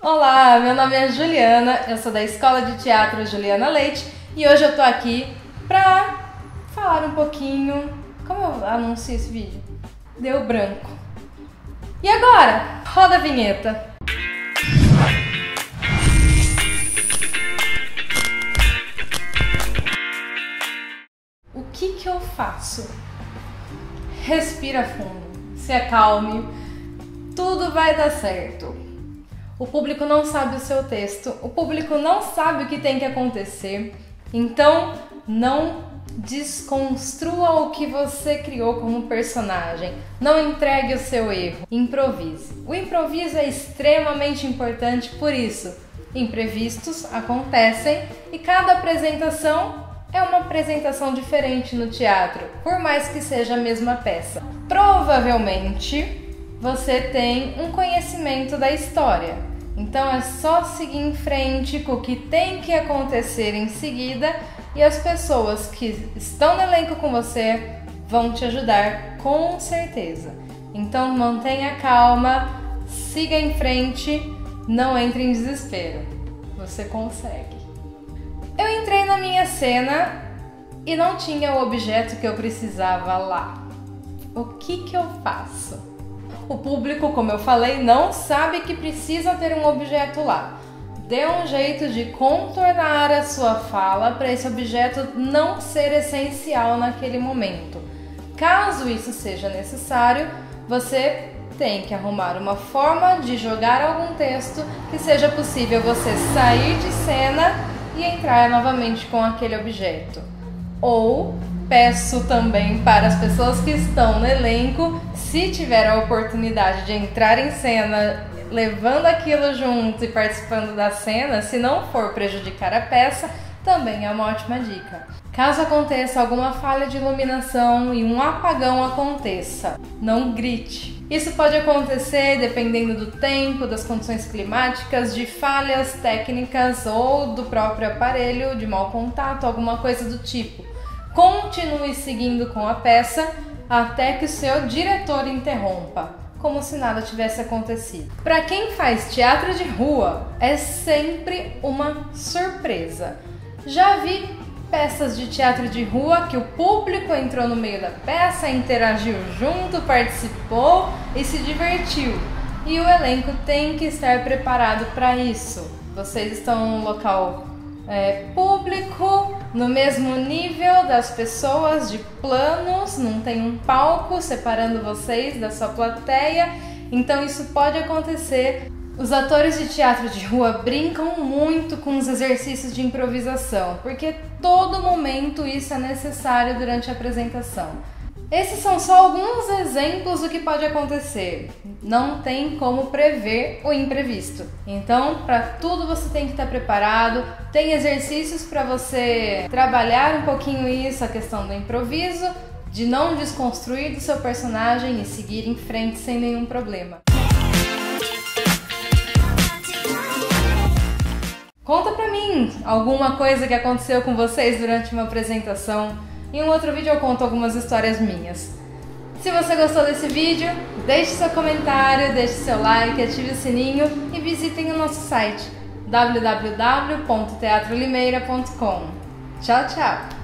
Olá, meu nome é Juliana, eu sou da Escola de Teatro Juliana Leite e hoje eu tô aqui pra falar um pouquinho... Como eu anuncio esse vídeo? Deu branco. E agora, roda a vinheta. O que eu faço? Respira fundo, se acalme, tudo vai dar certo. O público não sabe o seu texto, o público não sabe o que tem que acontecer, então não desconstrua o que você criou como personagem, não entregue o seu erro, improvise. O improviso é extremamente importante, por isso, imprevistos acontecem e cada apresentação é uma apresentação diferente no teatro, por mais que seja a mesma peça. Provavelmente você tem um conhecimento da história, então é só seguir em frente com o que tem que acontecer em seguida e as pessoas que estão no elenco com você vão te ajudar com certeza. Então mantenha calma, siga em frente, não entre em desespero, você consegue. Eu entrei na minha cena e não tinha o objeto que eu precisava lá. O que eu faço? O público, como eu falei, não sabe que precisa ter um objeto lá. Dê um jeito de contornar a sua fala para esse objeto não ser essencial naquele momento. Caso isso seja necessário, você tem que arrumar uma forma de jogar algum texto que seja possível você sair de cena e entrar novamente com aquele objeto. Ou peço também para as pessoas que estão no elenco, se tiver a oportunidade de entrar em cena levando aquilo junto e participando da cena, se não for prejudicar a peça, também é uma ótima dica. Caso aconteça alguma falha de iluminação e um apagão aconteça, não grite. Isso pode acontecer dependendo do tempo, das condições climáticas, de falhas técnicas ou do próprio aparelho, de mau contato, alguma coisa do tipo. Continue seguindo com a peça até que o seu diretor interrompa, como se nada tivesse acontecido. Para quem faz teatro de rua, é sempre uma surpresa. Já vi peças de teatro de rua que o público entrou no meio da peça, interagiu junto, participou e se divertiu. E o elenco tem que estar preparado para isso. Vocês estão num local público, no mesmo nível das pessoas, de planos, não tem um palco separando vocês da sua plateia, então isso pode acontecer. Os atores de teatro de rua brincam muito com os exercícios de improvisação, porque todo momento isso é necessário durante a apresentação. Esses são só alguns exemplos do que pode acontecer. Não tem como prever o imprevisto. Então, para tudo você tem que estar preparado. Tem exercícios para você trabalhar um pouquinho isso, a questão do improviso, de não desconstruir do seu personagem e seguir em frente sem nenhum problema. Conta pra mim alguma coisa que aconteceu com vocês durante uma apresentação. Em um outro vídeo eu conto algumas histórias minhas. Se você gostou desse vídeo, deixe seu comentário, deixe seu like, ative o sininho e visitem o nosso site www.teatrolimeira.com. Tchau, tchau!